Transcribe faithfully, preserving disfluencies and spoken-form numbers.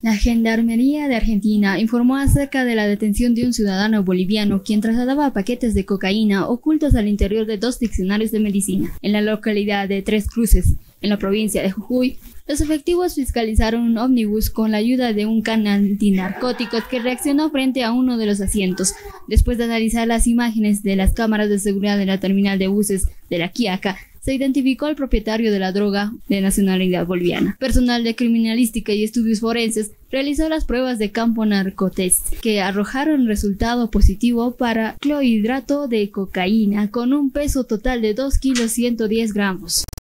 La Gendarmería de Argentina informó acerca de la detención de un ciudadano boliviano quien trasladaba paquetes de cocaína ocultos al interior de dos diccionarios de medicina en la localidad de Tres Cruces, en la provincia de Jujuy. Los efectivos fiscalizaron un ómnibus con la ayuda de un can antinarcóticos que reaccionó frente a uno de los asientos. Después de analizar las imágenes de las cámaras de seguridad de la terminal de buses de La Quiaca, se identificó al propietario de la droga de nacionalidad boliviana. Personal de criminalística y estudios forenses realizó las pruebas de campo narcotest que arrojaron resultado positivo para clorhidrato de cocaína con un peso total de dos kilos ciento diez gramos.